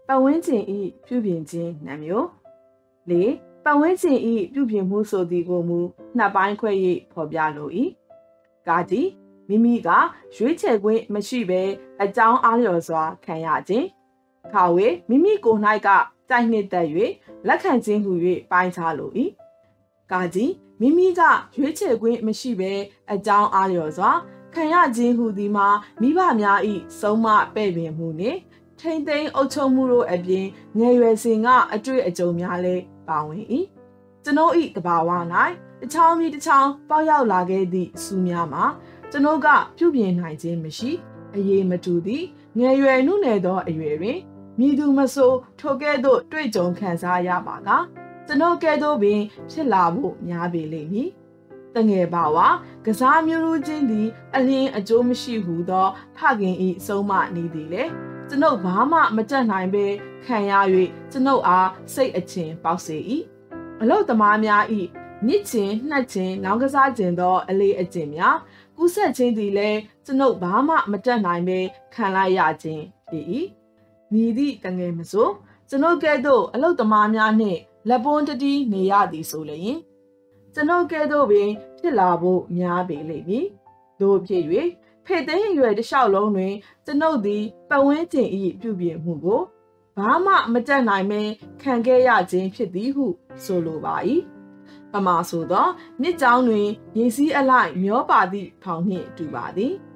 ပတ်ဝန်းကျင်၏ပြုပြင်ခြင်းနှံမျိုး၄ပတ်ဝန်းကျင်၏ပြုပြင်မှုဆိုသည်ကိုမူနှစ်ပိုင်းခွဲ၍ဖော်ပြလို၏ကာကြီးမိမိကရွေးချယ်ခွင့်မရှိဘဲအကြောင်းအားလျော်စွာခံရခြင်းခါဝေမိမိကိုယ်၌ကကြိုက်နှစ်သက်၍လက်ခံခြင်းဟု၍ပိုင်းခြားလို၏ကာကြီးမိမိကရွေးချယ်ခွင့်မရှိဘဲအကြောင်းအားလျော်စွာခံရခြင်းဟုသည်မှာမိဘများ၏ဆုံးမပဲ့ပင်မှုနှင့်ထိမ့်သိမ်းအုပ်ချုပ်မှုတို့အပြင်ငယ်ရွယ်စဉ်ကအတွေ့အကြုံများလည်းပါဝင်၏ကျွန်ုပ်၏တဘာဝ၌တစ်ချောင်းပြီးတစ်ချောင်းပေါက်ရောက်လာခဲ့သည့်စူးများမှာကျွန်ုပ်ကပြုပြင်နိုင်ခြင်းမရှိအရေးမတူသည့်ငယ်ရွယ်နှုနယ်သောအရွယ်တွင်မိသူမဆိုထိုကဲ့သို့တွေ့ကြုံခံစားရပါကကျွန်ုပ်ကဲ့သို့ပင်ဖြစ်လာဖို့များပေလိမ့်မည်တငယ်ပါဝါကစားမျိုးလူချင်းသည်အလင်းအကျိုးမရှိဟုသောဖခင်၏ဆုံးမနေသည်လေကျွန်ုပ်ဘာမှမကြက်နိုင်ပဲခံရ၍ကျွန်ုပ်အားစိတ်အချင်ပေါက်စေ၏အလုသမားများ၏ညစ်ချင်နှက်ချင်လောင်းကစားခြင်းသောအလေးအကျင့်များကူးဆက်ခြင်းသည်လည်းကျွန်ုပ်ဘာမှမတတ်နိုင်ပဲခံလိုက်ရခြင်းဖြစ်၏မြည်သည့်တငယ်မဆိုကျွန်ုပ်ကဲ့သို့အလုသမားများနှင့်လက်ပွန်းတတီးနေရသည်ဆိုလျင်ကျွန်ုပ်ကဲ့သို့ပင်ဖြစ်လာဖို့များပေလိမ့်မည်တို့ဖြစ်၍ဖေသိမ်းရွယ်တစ်လျှောက်လုံးတွင်ကျွန်ုပ်သည်ပတ်ဝန်းကျင်၏ပြုပြင်မှုကိုဘာမှမတတ်နိုင်ပဲခံခဲ့ရခြင်းဖြစ်သည်ဟုဆိုလိုပါ၏ပမာဆိုသောနှစ်ကြောင်းတွင်ရေစည်းအလိုက်မျောပါသည့်ဖောင်နှင့်တူပါသည်